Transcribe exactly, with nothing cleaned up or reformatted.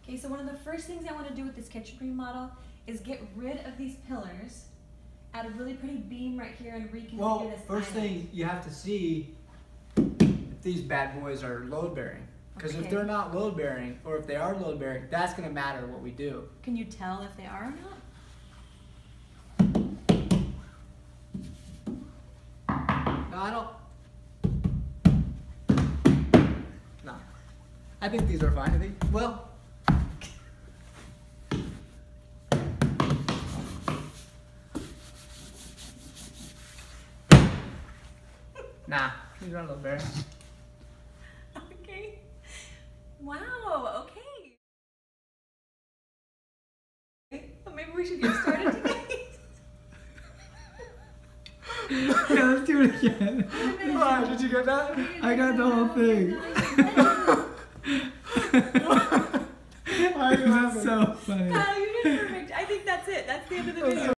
Okay, so one of the first things I want to do with this kitchen remodel is get rid of these pillars, add a really pretty beam right here, and reconfigure well, this first island. thing you have to see if these bad boys are load bearing. Because Okay. if they're not load bearing, or if they are load bearing, that's going to matter what we do. Can you tell if they are or not? No, I don't. No. I think these are fine. I think, well. Nah, these aren't load bearing. Okay. Wow, okay. Well, maybe we should get started today. Yeah, let's do it again. Oh, did you get that? I got the whole thing. Why are you laughing? So funny. Kyle, you did perfect. I think that's it. That's the end of the video.